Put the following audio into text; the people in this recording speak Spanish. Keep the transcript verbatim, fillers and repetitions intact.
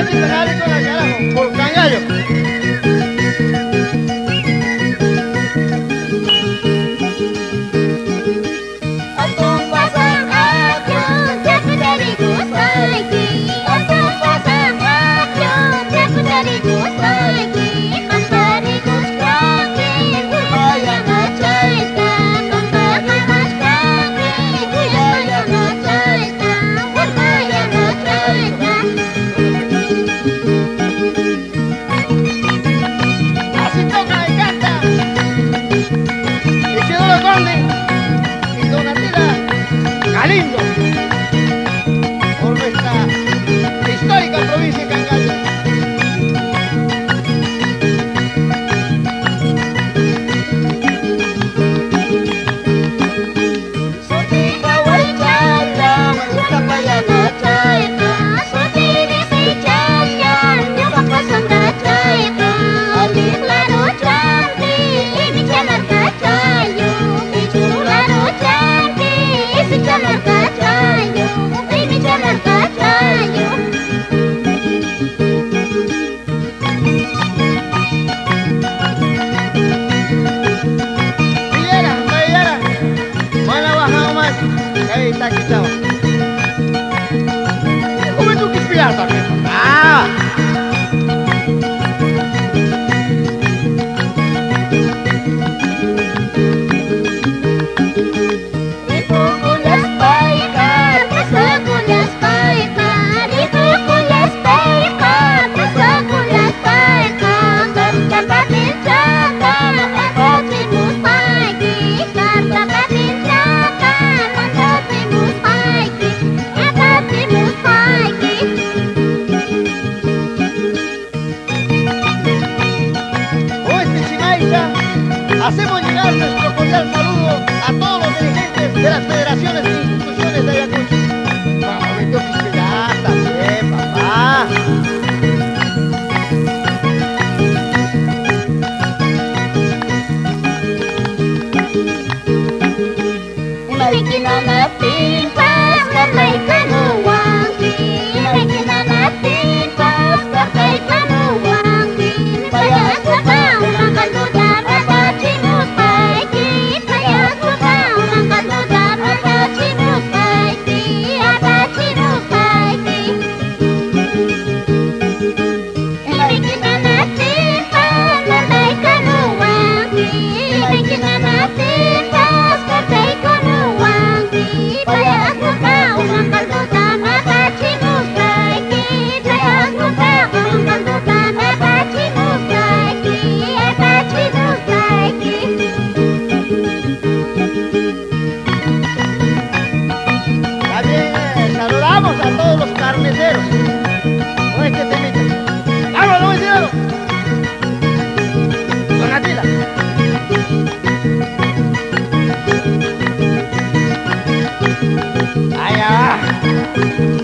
Cosita carajo, carajo, por cañallo. Galindo, por nuestra histórica provincia de Cangallo. Ahí está, aquí estaba. ¿Cómo tú que inspirar también? ¡Ah! Hacemos llegar nuestro cordial saludo a todos los dirigentes de las federaciones e instituciones de Ayacucho. Vamos, vete oficial también, papá. Allá.